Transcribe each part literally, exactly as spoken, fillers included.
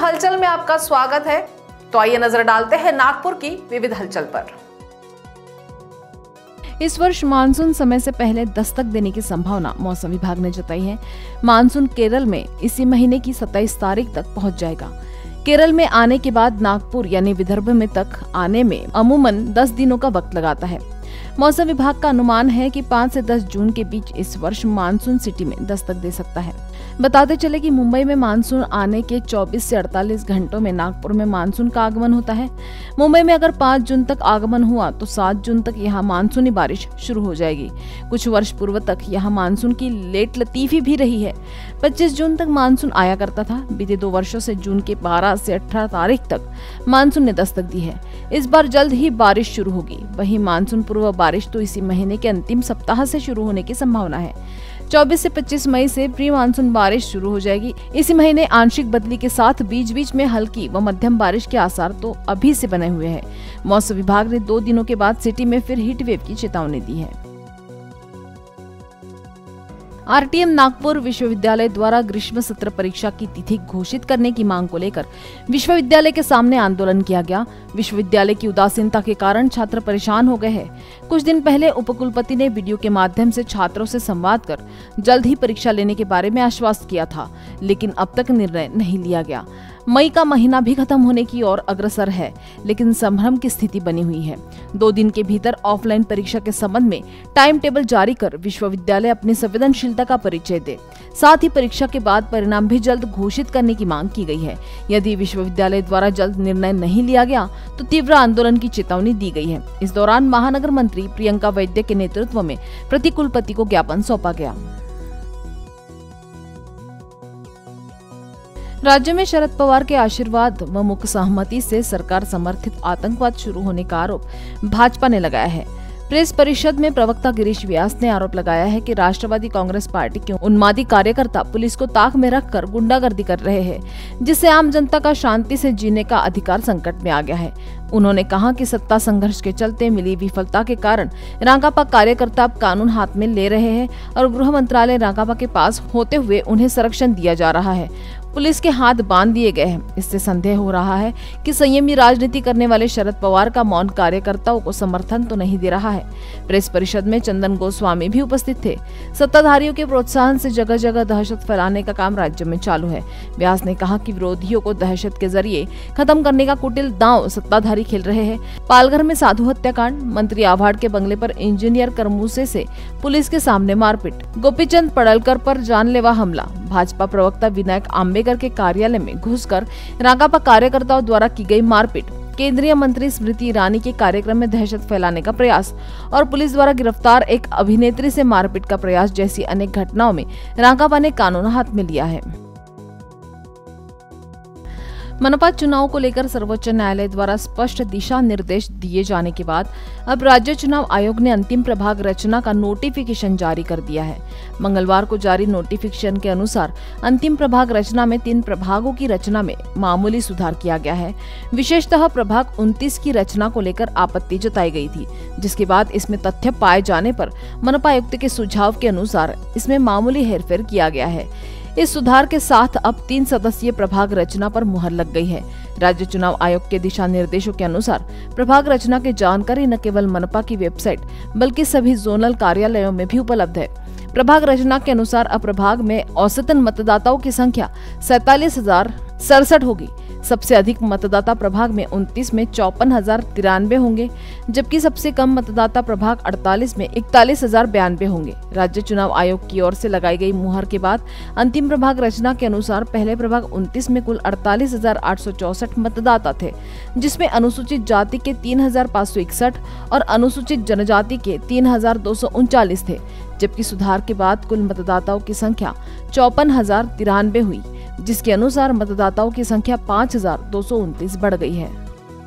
हलचल में आपका स्वागत है। तो आइए नजर डालते हैं नागपुर की विविध हलचल पर। इस वर्ष मानसून समय से पहले दस्तक देने की संभावना मौसम विभाग ने जताई है। मानसून केरल में इसी महीने की सत्ताईस तारीख तक पहुंच जाएगा। केरल में आने के बाद नागपुर यानी विदर्भ में तक आने में अमूमन दस दिनों का वक्त लगाता है। मौसम विभाग का अनुमान है कि पाँच से दस जून के बीच इस वर्ष मानसून सिटी में दस्तक दे सकता है। बताते चले कि मुंबई में मानसून आने के चौबीस से अड़तालीस घंटों में नागपुर में मानसून का आगमन होता है। मुंबई में अगर पाँच जून तक आगमन हुआ तो सात जून तक यहाँ मानसूनी बारिश शुरू हो जाएगी। कुछ वर्ष पूर्व तक यहाँ मानसून की लेट लतीफी भी रही है। पच्चीस जून तक मानसून आया करता था। बीते दो वर्षों से जून के बारह से अठारह तारीख तक मानसून ने दस्तक दी है। इस बार जल्द ही बारिश शुरू होगी। वहीं मानसून पूर्व बारिश तो इसी महीने के अंतिम सप्ताह से शुरू होने की संभावना है। चौबीस से पच्चीस मई से प्री मानसून बारिश शुरू हो जाएगी। इसी महीने आंशिक बदली के साथ बीच बीच में हल्की व मध्यम बारिश के आसार तो अभी से बने हुए हैं। मौसम विभाग ने दो दिनों के बाद सिटी में फिर हीट वेव की चेतावनी दी है। आरटीएम नागपुर विश्वविद्यालय द्वारा ग्रीष्म सत्र परीक्षा की तिथि घोषित करने की मांग को लेकर विश्वविद्यालय के सामने आंदोलन किया गया। विश्वविद्यालय की उदासीनता के कारण छात्र परेशान हो गए हैं। कुछ दिन पहले उपकुलपति ने वीडियो के माध्यम से छात्रों से संवाद कर जल्द ही परीक्षा लेने के बारे में आश्वस्त किया था, लेकिन अब तक निर्णय नहीं लिया गया। मई का महीना भी खत्म होने की ओर अग्रसर है, लेकिन संभ्रम की स्थिति बनी हुई है। दो दिन के भीतर ऑफलाइन परीक्षा के संबंध में टाइम टेबल जारी कर विश्वविद्यालय अपनी संवेदनशीलता का परिचय दे। साथ ही परीक्षा के बाद परिणाम भी जल्द घोषित करने की मांग की गई है। यदि विश्वविद्यालय द्वारा जल्द निर्णय नहीं लिया गया तो तीव्र आंदोलन की चेतावनी दी गई है। इस दौरान महानगर मंत्री प्रियंका वैद्य के नेतृत्व में प्रतिकुलपति को ज्ञापन सौंपा गया। राज्य में शरद पवार के आशीर्वाद व मुख्य सहमति से सरकार समर्थित आतंकवाद शुरू होने का आरोप भाजपा ने लगाया है। प्रेस परिषद में प्रवक्ता गिरीश व्यास ने आरोप लगाया है कि राष्ट्रवादी कांग्रेस पार्टी के उन्मादी कार्यकर्ता पुलिस को ताक में रखकर गुंडागर्दी कर रहे हैं, जिससे आम जनता का शांति से जीने का अधिकार संकट में आ गया है। उन्होंने कहा कि सत्ता संघर्ष के चलते मिली विफलता के कारण राकांपा कार्यकर्ता अब कानून हाथ में ले रहे हैं और गृह मंत्रालय राकांपा के पास होते हुए उन्हें संरक्षण दिया जा रहा है। पुलिस के हाथ बांध दिए गए हैं। इससे संदेह हो रहा है कि संयमी राजनीति करने वाले शरद पवार का मौन कार्यकर्ताओं को समर्थन तो नहीं दे रहा है। प्रेस परिषद में चंदन गोस्वामी भी उपस्थित थे। सत्ताधारियों के प्रोत्साहन से जगह जगह दहशत फैलाने का काम राज्य में चालू है। व्यास ने कहा कि विरोधियों को दहशत के जरिए खत्म करने का कुटिल दांव सत्ताधारी खेल रहे हैं। पालघर में साधु हत्याकांड, मंत्री आभाड़ के बंगले पर इंजीनियर करमूसे से पुलिस के सामने मारपीट, गोपीचंद पडळकर पर जानलेवा हमला, भाजपा प्रवक्ता विनायक आंबेकर के कार्यालय में घुसकर राकांपा कार्यकर्ताओं द्वारा की गई मारपीट, केंद्रीय मंत्री स्मृति ईरानी के कार्यक्रम में दहशत फैलाने का प्रयास और पुलिस द्वारा गिरफ्तार एक अभिनेत्री से मारपीट का प्रयास जैसी अनेक घटनाओं में राकांपा ने कानून हाथ में लिया है। मनपा चुनाव को लेकर सर्वोच्च न्यायालय द्वारा स्पष्ट दिशा निर्देश दिए जाने के बाद अब राज्य चुनाव आयोग ने अंतिम प्रभाग रचना का नोटिफिकेशन जारी कर दिया है। मंगलवार को जारी नोटिफिकेशन के अनुसार अंतिम प्रभाग रचना में तीन प्रभागों की रचना में मामूली सुधार किया गया है। विशेषतः प्रभाग उनतीस की रचना को लेकर आपत्ति जताई गई थी, जिसके बाद इसमें तथ्य पाए जाने पर मनपा आयुक्त के सुझाव के अनुसार इसमें मामूली हेरफेर किया गया है। इस सुधार के साथ अब तीन सदस्यीय प्रभाग रचना पर मुहर लग गई है। राज्य चुनाव आयोग के दिशा निर्देशों के अनुसार प्रभाग रचना की जानकारी न केवल मनपा की वेबसाइट बल्कि सभी जोनल कार्यालयों में भी उपलब्ध है। प्रभाग रचना के अनुसार अब प्रभाग में औसतन मतदाताओं की संख्या सैतालीस हजार सड़सठ होगी। सबसे अधिक मतदाता प्रभाग में उनतीस में चौपन हजार तिरानवे होंगे, जबकि सबसे कम मतदाता प्रभाग अड़तालीस में इकतालीस हजार बयानबे होंगे। राज्य चुनाव आयोग की ओर से लगाई गई मुहर के बाद अंतिम प्रभाग रचना के अनुसार पहले प्रभाग उनतीस में कुल अड़तालीस हजार आठ सौ चौसठ मतदाता थे, जिसमें अनुसूचित जाति के तीन हजार पाँच सौ इकसठ और अनुसूचित जनजाति के तीन हजार दो सौ उनचालीस थे, जबकि सुधार के बाद कुल मतदाताओं की संख्या चौपन हजार तिरानवे हुई, जिसके अनुसार मतदाताओं की संख्या पाँच हजार दो सौ उनतीस बढ़ गई है।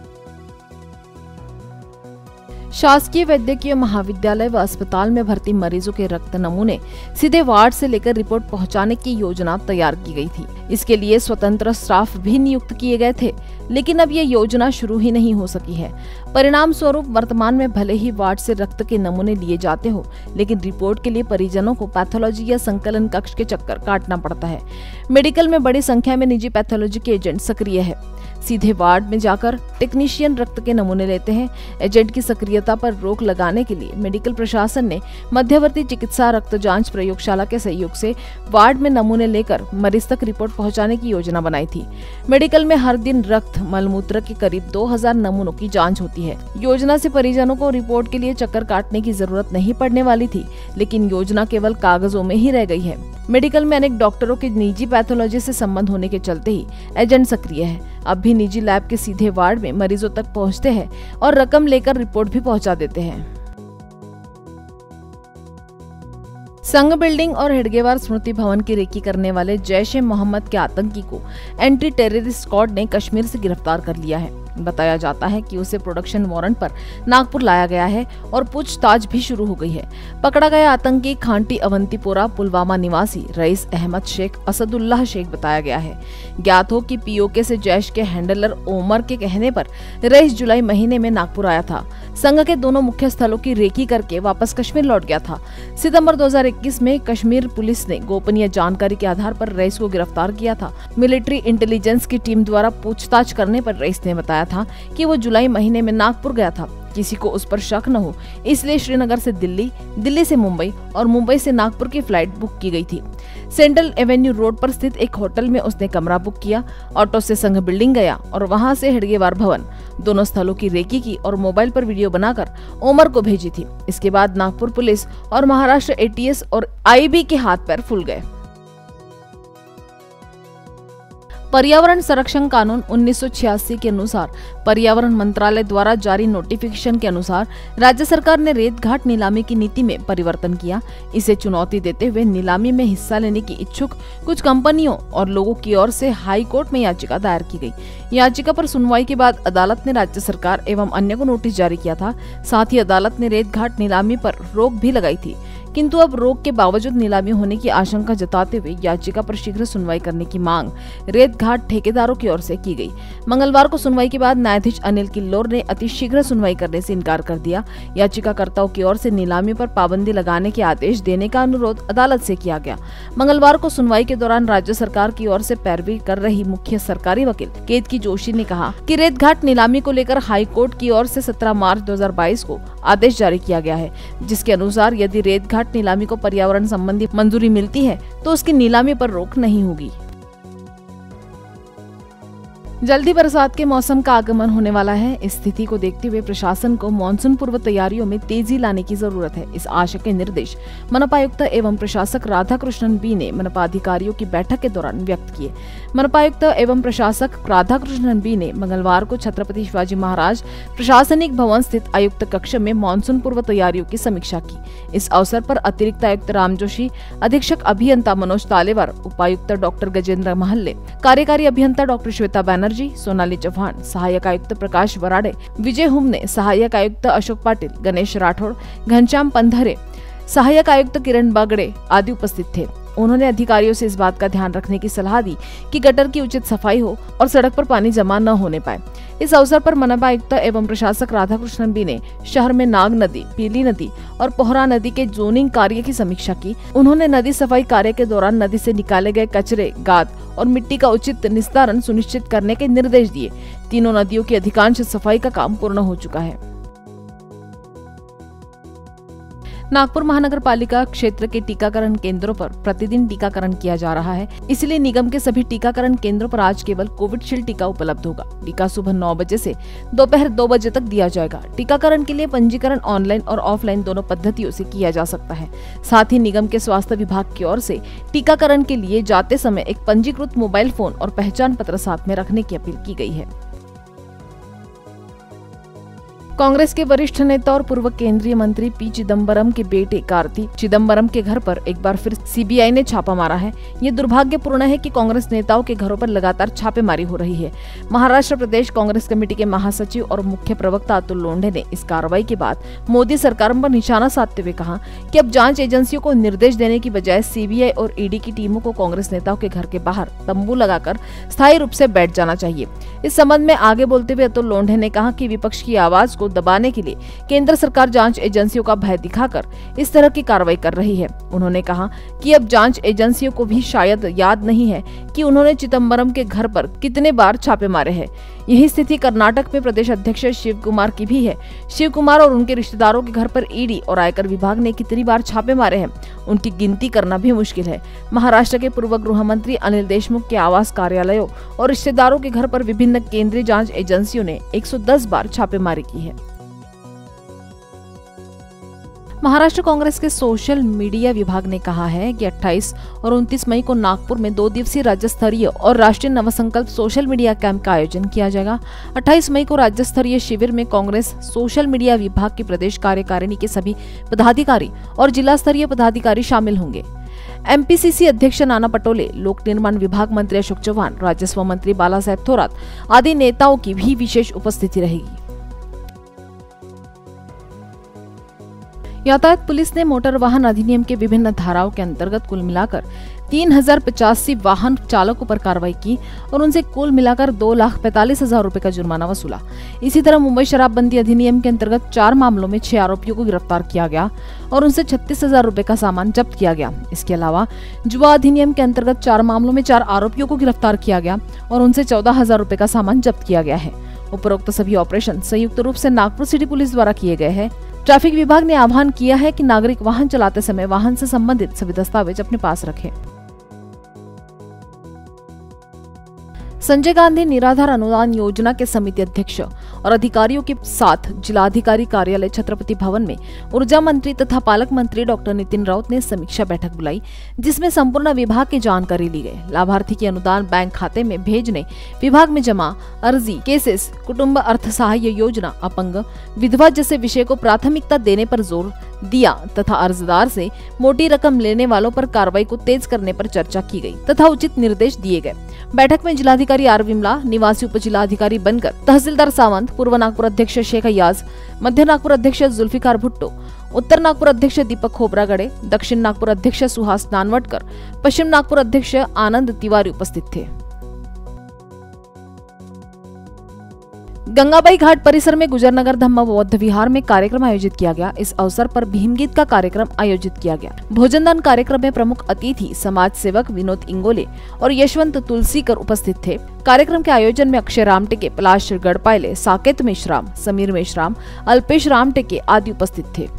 शासकीय वैद्यकीय महाविद्यालय व अस्पताल में भर्ती मरीजों के रक्त नमूने सीधे वार्ड से लेकर रिपोर्ट पहुंचाने की योजना तैयार की गई थी। इसके लिए स्वतंत्र स्टाफ भी नियुक्त किए गए थे। लेकिन अब ये योजना शुरू ही नहीं हो सकी है। परिणाम स्वरूप वर्तमान में भले ही वार्ड से रक्त के नमूने लिए जाते हो, लेकिन रिपोर्ट के लिए परिजनों को पैथोलॉजी या संकलन कक्ष के चक्कर काटना पड़ता है। मेडिकल में बड़ी संख्या में निजी पैथोलॉजी के एजेंट सक्रिय है। सीधे वार्ड में जाकर टेक्नीशियन रक्त के नमूने लेते हैं। एजेंट की सक्रियता पर रोक लगाने के लिए मेडिकल प्रशासन ने मध्यवर्ती चिकित्सा रक्त जांच प्रयोगशाला के सहयोग से वार्ड में नमूने लेकर मरीज तक रिपोर्ट पहुंचाने की योजना बनाई थी। मेडिकल में हर दिन रक्त मलमूत्र के करीब दो हज़ार नमूनों की जांच होती है। योजना से परिजनों को रिपोर्ट के लिए चक्कर काटने की जरूरत नहीं पड़ने वाली थी, लेकिन योजना केवल कागजों में ही रह गई है। मेडिकल में अनेक डॉक्टरों के निजी पैथोलॉजी से संबंध होने के चलते ही एजेंट सक्रिय है। अब भी निजी लैब के सीधे वार्ड में मरीजों तक पहुंचते हैं और रकम लेकर रिपोर्ट भी पहुंचा देते हैं। संघ बिल्डिंग और हेडगेवार स्मृति भवन की रेकी करने वाले जैश ए मोहम्मद के आतंकी को एंटी टेररिस्ट स्क्वाड ने कश्मीर से गिरफ्तार कर लिया है। बताया जाता है कि उसे प्रोडक्शन वारंट पर नागपुर लाया गया है और पूछताछ भी शुरू हो गई है। पकड़ा गया आतंकी खांटी अवंतीपोरा पुलवामा निवासी रईस अहमद शेख असदुल्लाह शेख बताया गया है। ज्ञात हो कि पीओके से जैश के हैंडलर ओमर के कहने पर रईस जुलाई महीने में नागपुर आया था। संघ के दोनों मुख्य स्थलों की रेकी करके वापस कश्मीर लौट गया था। सितंबर दो हज़ार इक्कीस में कश्मीर पुलिस ने गोपनीय जानकारी के आधार पर रईस को गिरफ्तार किया था। मिलिट्री इंटेलिजेंस की टीम द्वारा पूछताछ करने पर रईस ने बताया था कि वो जुलाई महीने में नागपुर गया था। किसी को उस पर शक न हो, इसलिए श्रीनगर से दिल्ली, दिल्ली से मुंबई और मुंबई से नागपुर की फ्लाइट बुक की गई थी। सेंट्रल एवेन्यू रोड पर स्थित एक होटल में उसने कमरा बुक किया। ऑटो से संघ बिल्डिंग गया और वहां से हेडगेवार भवन, दोनों स्थलों की रेकी की और मोबाइल पर वीडियो बनाकर ओमर को भेजी थी। इसके बाद नागपुर पुलिस और महाराष्ट्र एटीएस और आईबी के हाथ पैर फूल गए। पर्यावरण संरक्षण कानून उन्नीस सौ छियासी के अनुसार पर्यावरण मंत्रालय द्वारा जारी नोटिफिकेशन के अनुसार राज्य सरकार ने रेत घाट नीलामी की नीति में परिवर्तन किया। इसे चुनौती देते हुए नीलामी में हिस्सा लेने की इच्छुक कुछ कंपनियों और लोगों की ओर से हाई कोर्ट में याचिका दायर की गई। याचिका पर सुनवाई के बाद अदालत ने राज्य सरकार एवं अन्य को नोटिस जारी किया था। साथ ही अदालत ने रेत घाट नीलामी पर रोक भी लगाई थी, किंतु अब रोक के बावजूद नीलामी होने की आशंका जताते हुए याचिका पर शीघ्र सुनवाई करने की मांग रेत घाट ठेकेदारों की ओर से की गई। मंगलवार को सुनवाई के बाद न्यायाधीश अनिल किल्लोर ने अतिशीघ्र सुनवाई करने से इनकार कर दिया। याचिकाकर्ताओं की ओर से नीलामी पर पाबंदी लगाने के आदेश देने का अनुरोध अदालत से किया गया। मंगलवार को सुनवाई के दौरान राज्य सरकार की ओर से पैरवी कर रही मुख्य सरकारी वकील केतकी जोशी ने कहा कि रेत घाट नीलामी को लेकर हाई कोर्ट की ओर से सत्रह मार्च दो हज़ार बाईस को आदेश जारी किया गया है, जिसके अनुसार यदि रेत घाट नीलामी को पर्यावरण संबंधी मंजूरी मिलती है तो उसकी नीलामी पर रोक नहीं होगी। जल्दी बरसात के मौसम का आगमन होने वाला है। इस स्थिति को देखते हुए प्रशासन को मानसून पूर्व तैयारियों में तेजी लाने की जरूरत है। इस आशय के निर्देश मनपा आयुक्त एवं प्रशासक राधाकृष्णन बी ने मनपा अधिकारियों की बैठक के दौरान व्यक्त किए। मनपा आयुक्त एवं प्रशासक राधाकृष्णन बी ने मंगलवार को छत्रपति शिवाजी महाराज प्रशासनिक भवन स्थित आयुक्त कक्ष में मानसून पूर्व तैयारियों की समीक्षा की। इस अवसर पर अतिरिक्त आयुक्त राम जोशी, अधीक्षक अभियंता मनोज तालेवार, उपायुक्त डॉक्टर गजेंद्र महल्ले, कार्यकारी अभियंता डॉक्टर श्वेता बैनर्जी, सोनाली चौहान, सहायक आयुक्त प्रकाश वराडे, विजय हुमने, सहायक आयुक्त अशोक पाटिल, गणेश राठौड़, घनश्याम पंधरे, सहायक आयुक्त किरण बागड़े आदि उपस्थित थे। उन्होंने अधिकारियों से इस बात का ध्यान रखने की सलाह दी कि गटर की उचित सफाई हो और सड़क पर पानी जमा न होने पाए। इस अवसर पर मनपा आयुक्त एवं प्रशासक राधाकृष्णन बी ने शहर में नाग नदी, पीली नदी और पोहरा नदी के जोनिंग कार्य की समीक्षा की। उन्होंने नदी सफाई कार्य के दौरान नदी से निकाले गए कचरे, गाद और मिट्टी का उचित निस्तारण सुनिश्चित करने के निर्देश दिए। तीनों नदियों की अधिकांश सफाई का काम पूर्ण हो चुका है। नागपुर महानगर पालिका क्षेत्र के टीकाकरण केंद्रों पर प्रतिदिन टीकाकरण किया जा रहा है, इसलिए निगम के सभी टीकाकरण केंद्रों पर आज केवल कोविडशील्ड टीका उपलब्ध होगा। टीका सुबह नौ बजे से दोपहर दो बजे तक दिया जाएगा। टीकाकरण के लिए पंजीकरण ऑनलाइन और ऑफलाइन दोनों पद्धतियों से किया जा सकता है। साथ ही निगम के स्वास्थ्य विभाग की ओर से टीकाकरण के लिए जाते समय एक पंजीकृत मोबाइल फोन और पहचान पत्र साथ में रखने की अपील की गई है। कांग्रेस के वरिष्ठ नेता और पूर्व केंद्रीय मंत्री पी चिदम्बरम के बेटे कार्ति चिदम्बरम के घर पर एक बार फिर सीबीआई ने छापा मारा है। ये दुर्भाग्यपूर्ण है कि कांग्रेस नेताओं के घरों पर लगातार छापेमारी हो रही है। महाराष्ट्र प्रदेश कांग्रेस कमेटी के महासचिव और मुख्य प्रवक्ता अतुल लोंढे ने इस कार्रवाई के बाद मोदी सरकार पर निशाना साधते हुए कहा कि अब जांच एजेंसियों को निर्देश देने की बजाय सीबीआई और ईडी की टीमों को कांग्रेस नेताओं के घर के बाहर तंबू लगाकर स्थायी रूप से बैठ जाना चाहिए। इस संबंध में आगे बोलते हुए अतुल लोंढे ने कहा कि विपक्ष की आवाज को दबाने के लिए केंद्र सरकार जांच एजेंसियों का भय दिखाकर इस तरह की कार्रवाई कर रही है। उन्होंने कहा कि अब जांच एजेंसियों को भी शायद याद नहीं है कि उन्होंने चिदम्बरम के घर पर कितने बार छापे मारे हैं। यही स्थिति कर्नाटक में प्रदेश अध्यक्ष शिव कुमार की भी है। शिव कुमार और उनके रिश्तेदारों के घर पर ईडी और आयकर विभाग ने कितनी बार छापे मारे हैं, उनकी गिनती करना भी मुश्किल है। महाराष्ट्र के पूर्व गृह मंत्री अनिल देशमुख के आवास कार्यालयों और रिश्तेदारों के घर पर विभिन्न केंद्रीय जांच एजेंसियों ने एक सौ दस बार छापेमारी की है। महाराष्ट्र कांग्रेस के सोशल मीडिया विभाग ने कहा है कि अट्ठाईस और उनतीस मई को नागपुर में दो दिवसीय राज्य स्तरीय और राष्ट्रीय नवसंकल्प सोशल मीडिया कैंप का आयोजन किया जाएगा। अट्ठाईस मई को राज्य स्तरीय शिविर में कांग्रेस सोशल मीडिया विभाग की प्रदेश कार्यकारिणी के सभी पदाधिकारी और जिला स्तरीय पदाधिकारी शामिल होंगे। एमपीसीसी अध्यक्ष नाना पटोले, लोक निर्माण विभाग मंत्री अशोक चौहान, राजस्व मंत्री बाला साहेब थोरात आदि नेताओं की भी विशेष उपस्थिति रहेगी। यातायात पुलिस ने मोटर वाहन अधिनियम के विभिन्न धाराओं के अंतर्गत कुल मिलाकर तीन हजार पचासी वाहन चालकों पर कार्रवाई की और उनसे कुल मिलाकर दो लाख पैंतालीस हजार रूपए का जुर्माना वसूला। इसी तरह मुंबई शराबबंदी अधिनियम के अंतर्गत चार मामलों में छह आरोपियों को गिरफ्तार किया गया और उनसे छत्तीस हजार रूपए का सामान जब्त किया गया। इसके अलावा जुआ अधिनियम के अंतर्गत चार मामलों में चार आरोपियों को गिरफ्तार किया गया और उनसे चौदह हजार रूपए का सामान जब्त किया गया है। उपरोक्त सभी ऑपरेशन संयुक्त रूप से नागपुर सिटी पुलिस द्वारा किए गए हैं। ट्रैफिक विभाग ने आह्वान किया है कि नागरिक वाहन चलाते समय वाहन से संबंधित सभी दस्तावेज अपने पास रखें। संजय गांधी निराधार अनुदान योजना के समिति अध्यक्ष और अधिकारियों के साथ जिलाधिकारी कार्यालय छत्रपति भवन में ऊर्जा मंत्री तथा पालक मंत्री डॉक्टर नितिन राउत ने समीक्षा बैठक बुलाई, जिसमें संपूर्ण विभाग की जानकारी ली गई। लाभार्थी के अनुदान बैंक खाते में भेजने, विभाग में जमा, अर्जी, केसेस, कुटुंब अर्थ सहाय्य योजना, अपंग, विधवा जैसे विषय को प्राथमिकता देने पर जोर दिया तथा अर्जदार से मोटी रकम लेने वालों पर कार्रवाई को तेज करने पर चर्चा की गई तथा उचित निर्देश दिए गए। बैठक में जिलाधिकारी आर विमला, निवासी उप जिलाधिकारी बनकर तहसीलदार सावंत, पूर्व नागपुर अध्यक्ष शेख अयाज, मध्य नागपुर अध्यक्ष जुल्फिकार भुट्टो, उत्तर नागपुर अध्यक्ष दीपक खोबरागड़े, दक्षिण नागपुर अध्यक्ष सुहास नानवटकर, पश्चिम नागपुर अध्यक्ष आनंद तिवारी उपस्थित थे। गंगाबाई घाट परिसर में गुजरनगर धम्म बौद्ध विहार में कार्यक्रम आयोजित किया गया। इस अवसर पर भीमगीत का कार्यक्रम आयोजित किया गया। भोजनदान कार्यक्रम में प्रमुख अतिथि समाज सेवक विनोद इंगोले और यशवंत तुलसीकर उपस्थित थे। कार्यक्रम के आयोजन में अक्षय रामटेके, पलाश गढ़पायले, साकेत मेश्राम, समीर मेश्राम, अल्पेश रामटेके आदि उपस्थित थे।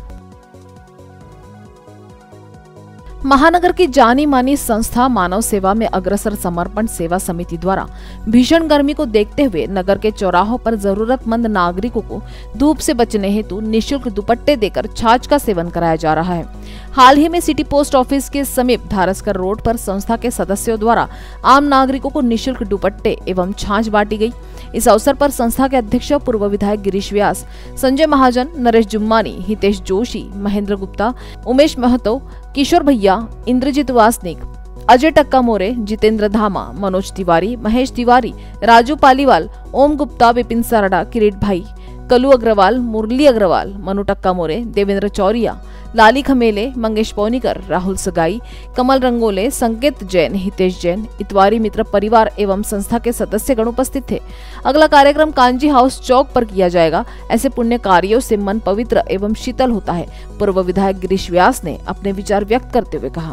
महानगर की जानी मानी संस्था मानव सेवा में अग्रसर समर्पण सेवा समिति द्वारा भीषण गर्मी को देखते हुए नगर के चौराहों पर जरूरतमंद नागरिकों को धूप से बचने हेतु निःशुल्क दुपट्टे देकर छाछ का सेवन कराया जा रहा है। हाल ही में सिटी पोस्ट ऑफिस के समीप धारसकर रोड पर संस्था के सदस्यों द्वारा आम नागरिकों को निःशुल्क दुपट्टे एवं छाछ बांटी गई। इस अवसर पर संस्था के अध्यक्ष पूर्व विधायक गिरीश व्यास, संजय महाजन, नरेश जुम्मानी, हितेश जोशी, महेंद्र गुप्ता, उमेश महतो, किशोर भैया, इंद्रजीत वासनिक, अजय टक्का मोरे, जितेंद्र धामा, मनोज तिवारी, महेश तिवारी, राजू पालीवाल, ओम गुप्ता, विपिन सारडा, किरीट भाई, कलू अग्रवाल, मुरली अग्रवाल, मनु टक्का मोरे, देवेंद्र चौरिया, लाली खमेले, मंगेश पौनीकर, राहुल सगाई, कमल रंगोले, संकेत जैन, हितेश जैन, इतवारी मित्र परिवार एवं संस्था के सदस्यगण उपस्थित थे। अगला कार्यक्रम कांजी हाउस चौक पर किया जाएगा। ऐसे पुण्य कार्यों से मन पवित्र एवं शीतल होता है। पूर्व विधायक गिरीश व्यास ने अपने विचार व्यक्त करते हुए कहा।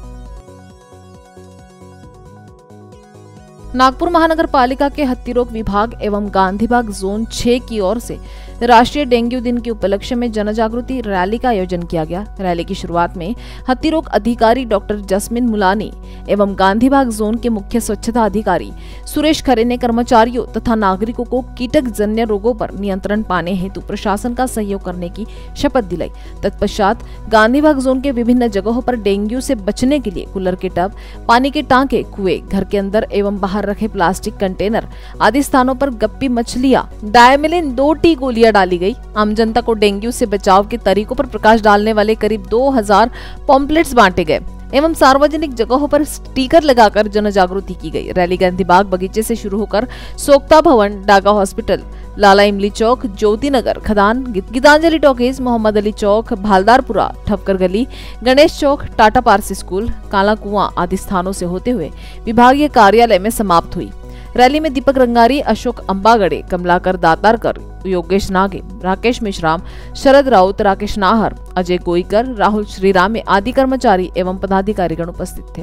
नागपुर महानगर पालिका के हत्ती रोग विभाग एवं गांधीबाग जोन छह की ओर से राष्ट्रीय डेंगू दिन के उपलक्ष्य में जन जागृति रैली का आयोजन किया गया। रैली की शुरुआत में हत्ती रोग अधिकारी डॉक्टर जस्मिन मुलानी एवं गांधीबाग जोन के मुख्य स्वच्छता अधिकारी सुरेश खरे ने कर्मचारियों तथा नागरिकों को कीटक जन्य रोगों पर नियंत्रण पाने हेतु प्रशासन का सहयोग करने की शपथ दिलाई। तत्पश्चात गांधीबाग जोन के विभिन्न जगहों पर डेंगू से बचने के लिए कूलर के टब, पानी के टांके, कुएं, घर के अंदर एवं बाहर रखे प्लास्टिक कंटेनर आदि स्थानों पर गप्पी मछलियां, डायमिलिन दो टी गोलियां रैलियां डाली गई। आम जनता को डेंगू से बचाव के तरीकों पर प्रकाश डालने वाले करीब दो हज़ार पॉम्पलेट्स बांटे गए एवं सार्वजनिक जगहों पर स्टिकर लगाकर जन जागृति की गई। रैली गांधी बाग बगीचे से शुरू होकर सोक्ता भवन, डागा हॉस्पिटल, लाला इमली चौक, ज्योति नगर, खदान, गीतांजलि टॉकीज, मोहम्मद अली चौक, भालदारपुरा, ठपकर गली, गणेश चौक, टाटा पारसी स्कूल, काला कुआं आदि स्थानों से होते हुए विभागीय कार्यालय में समाप्त हुई। रैली में दीपक रंगारी, अशोक अंबागड़े, कमलाकर दातारकर, योगेश नागे, राकेश मिश्राम, शरद राउत, राकेश नाहर, अजय गोईकर, राहुल श्रीराम आदि कर्मचारी एवं पदाधिकारीगण उपस्थित थे।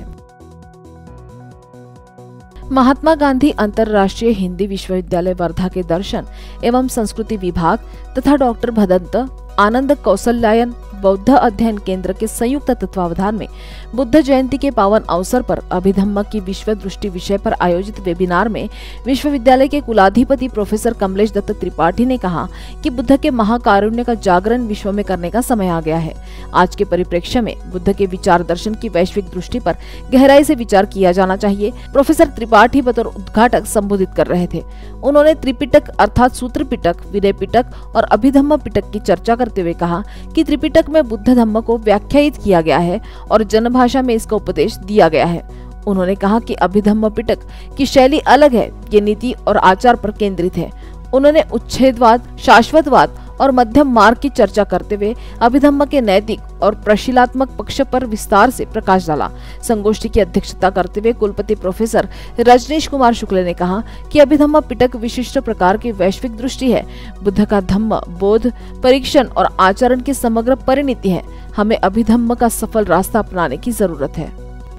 महात्मा गांधी अंतर्राष्ट्रीय हिंदी विश्वविद्यालय वर्धा के दर्शन एवं संस्कृति विभाग तथा डॉक्टर भदंत आनंद कौशल्यायन बौद्ध अध्ययन केंद्र के संयुक्त तत्वावधान में बुद्ध जयंती के पावन अवसर पर अभिधम्म की विश्व दृष्टि विषय पर आयोजित वेबिनार में विश्वविद्यालय के कुलाधिपति प्रोफेसर कमलेश दत्त त्रिपाठी ने कहा कि बुद्ध के महाकारुण्य का जागरण विश्व में करने का समय आ गया है। आज के परिप्रेक्ष्य में बुद्ध के विचार दर्शन की वैश्विक दृष्टि पर गहराई से विचार किया जाना चाहिए। प्रोफेसर त्रिपाठी बतौर उद्घाटक संबोधित कर रहे थे। उन्होंने त्रिपिटक अर्थात सूत्र पिटक, विनय पिटक और अभिधम्म पिटक की चर्चा करते हुए कहा कि त्रिपिटक में बुद्ध धम्म को व्याख्यायित किया गया है और जनभाषा में इसका उपदेश दिया गया है। उन्होंने कहा कि अभिधम्म पिटक की शैली अलग है, ये नीति और आचार पर केंद्रित है। उन्होंने उच्छेदवाद, शाश्वतवाद और मध्यम मार्ग की चर्चा करते हुए अभिधम्म के नैतिक और प्रशीलात्मक पक्ष पर विस्तार से प्रकाश डाला। संगोष्ठी की अध्यक्षता करते हुए कुलपति प्रोफेसर रजनीश कुमार शुक्ल ने कहा कि अभिधम्म पिटक विशिष्ट प्रकार की वैश्विक दृष्टि है। बुद्ध का धम्म बोध, परीक्षण और आचरण की समग्र परिणति है। हमें अभिधम्म का सफल रास्ता अपनाने की जरूरत है।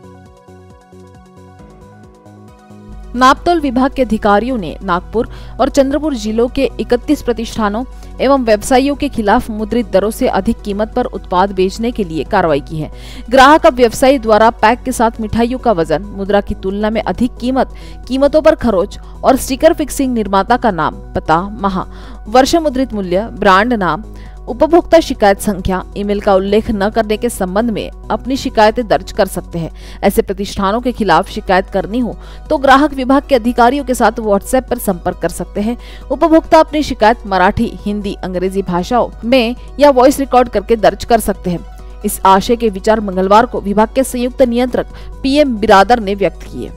नापतोल विभाग के अधिकारियों ने नागपुर और चंद्रपुर जिलों के इकतीस प्रतिष्ठानों एवं व्यवसायियों के खिलाफ मुद्रित दरों से अधिक कीमत पर उत्पाद बेचने के लिए कार्रवाई की है। ग्राहक अब व्यवसायी द्वारा पैक के साथ मिठाइयों का वजन, मुद्रा की तुलना में अधिक कीमत, कीमतों पर खरोच और स्टिकर फिक्सिंग, निर्माता का नाम, पता, माह, वर्ष मुद्रित मूल्य, ब्रांड नाम, उपभोक्ता शिकायत संख्या, ईमेल का उल्लेख न करने के संबंध में अपनी शिकायतें दर्ज कर सकते हैं। ऐसे प्रतिष्ठानों के खिलाफ शिकायत करनी हो तो ग्राहक विभाग के अधिकारियों के साथ व्हाट्सएप पर संपर्क कर सकते हैं। उपभोक्ता अपनी शिकायत मराठी, हिंदी, अंग्रेजी भाषाओं में या वॉइस रिकॉर्ड करके दर्ज कर सकते हैं। इस आशय के विचार मंगलवार को विभाग के संयुक्त नियंत्रक पीएम बिरादर ने व्यक्त किए।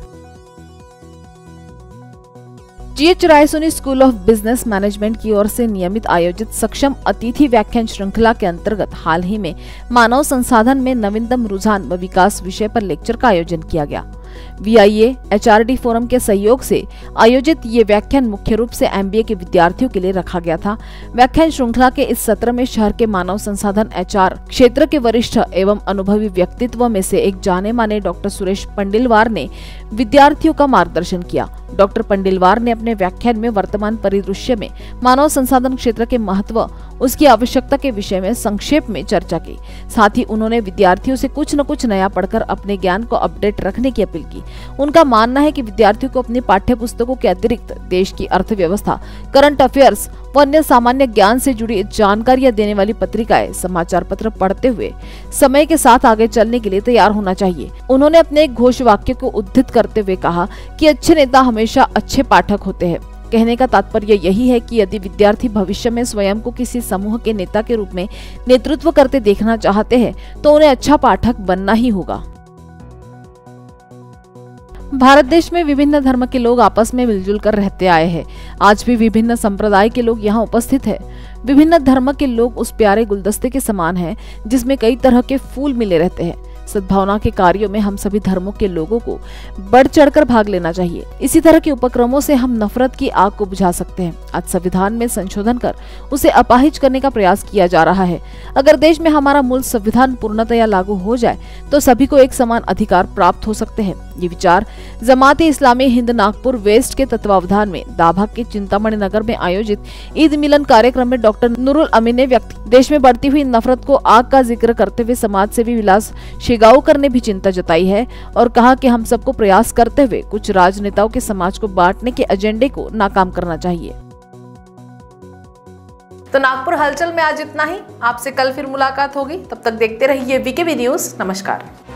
GH Raisoni school of business management की ओर से नियमित आयोजित सक्षम अतिथि व्याख्यान श्रृंखला के अंतर्गत हाल ही में मानव संसाधन में नवीनतम रुझान व विकास विषय पर लेक्चर का आयोजन किया गया। वीआईए एचआरडी फोरम के सहयोग से आयोजित ये व्याख्यान मुख्य रूप से एमबीए के विद्यार्थियों के लिए रखा गया था। व्याख्यान श्रृंखला के इस सत्र में शहर के मानव संसाधन एचआर क्षेत्र के वरिष्ठ एवं अनुभवी व्यक्तित्व में से एक जाने माने डॉक्टर सुरेश पंडिलवार ने विद्यार्थियों का मार्गदर्शन किया। डॉक्टर पंडिलवार ने अपने व्याख्यान में वर्तमान परिदृश्य में मानव संसाधन क्षेत्र के महत्व, उसकी आवश्यकता के विषय में संक्षेप में चर्चा की। साथ ही उन्होंने विद्यार्थियों से कुछ न कुछ नया पढ़कर अपने ज्ञान को अपडेट रखने की अपील की। उनका मानना है कि विद्यार्थियों को अपनी पाठ्य पुस्तकों के अतिरिक्त देश की अर्थव्यवस्था, करंट अफेयर्स व अन्य सामान्य ज्ञान से जुड़ी जानकारियां देने वाली पत्रिकाएं, समाचार पत्र पढ़ते हुए समय के साथ आगे चलने के लिए तैयार होना चाहिए। उन्होंने अपने एक घोष वाक्य को उद्धृत करते हुए कहा कि अच्छे नेता हमेशा अच्छे पाठक होते हैं। कहने का तात्पर्य यही है कि यदि विद्यार्थी भविष्य में स्वयं को किसी समूह के नेता के रूप में नेतृत्व करते देखना चाहते हैं तो उन्हें अच्छा पाठक बनना ही होगा। भारत देश में विभिन्न धर्म के लोग आपस में मिलजुल कर रहते आए हैं। आज भी विभिन्न संप्रदाय के लोग यहाँ उपस्थित हैं। विभिन्न धर्म के लोग उस प्यारे गुलदस्ते के समान हैं जिसमें कई तरह के फूल मिले रहते हैं। सद्भावना के कार्यों में हम सभी धर्मों के लोगों को बढ़ चढ़कर भाग लेना चाहिए। इसी तरह के उपक्रमों से हम नफरत की आग को बुझा सकते हैं। आज संविधान में संशोधन कर उसे अपाहिज करने का प्रयास किया जा रहा है। अगर देश में हमारा मूल संविधान पूर्णतया लागू हो जाए तो सभी को एक समान अधिकार प्राप्त हो सकते हैं। ये विचार जमात इस्लामी हिंद नागपुर वेस्ट के तत्वावधान में दाभाग के चिंतामणि नगर में आयोजित ईद मिलन कार्यक्रम में डॉक्टर नूरुल अमीन ने व्यक्त की। देश में बढ़ती हुई नफरत को आग का जिक्र करते हुए समाज सेवी विलास शेगावकर ने भी चिंता जताई है और कहा कि हम सबको प्रयास करते हुए कुछ राजनेताओं के समाज को बांटने के एजेंडे को नाकाम करना चाहिए। तो नागपुर हलचल में आज इतना ही। आपसे कल फिर मुलाकात होगी। तब तक देखते रहिए वीकेबी न्यूज। नमस्कार।